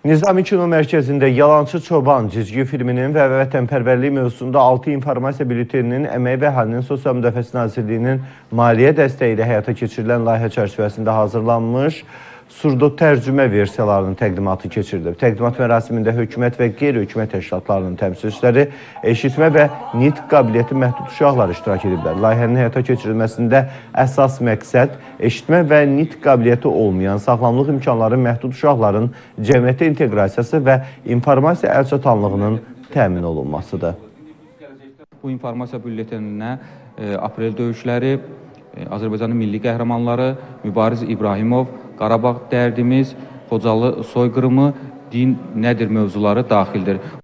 Nizami Kino Mərkəzində Yalançı Çoban cizgi filminin və vətənpərvərlik mövzusunda 6 informasiya bülteninin Əmək və Əhalinin Sosial Müdafiəsi Nazirliyinin maliyyə dəstəyi ilə həyata keçirilən layihə çərçivəsində hazırlanmış surdo tərcümə versiyalarının təqdimatı keçirilib. Təqdimat mərasimində hökumət və qeyri-hökumət təşkilatlarının təmsilçiləri, eşitmə və nitq qabiliyyəti məhdud uşaqlar iştirak ediblər. Layihənin həyata keçirilməsində əsas məqsəd eşitmə və nitq qabiliyyəti olmayan, sağlamlıq imkanları məhdud uşaqların cəmiyyətə inteqrasiyası və informasiya əlçatanlığının təmin olunmasıdır. Bu informasiya bülleteninə aprel döyüşləri, Azərbaycanın milli qəhrəmanları, Mübariz İbrahimov, Qarabağ dərdimiz, Xocalı soyqırımı, din nədir mövzuları daxildir.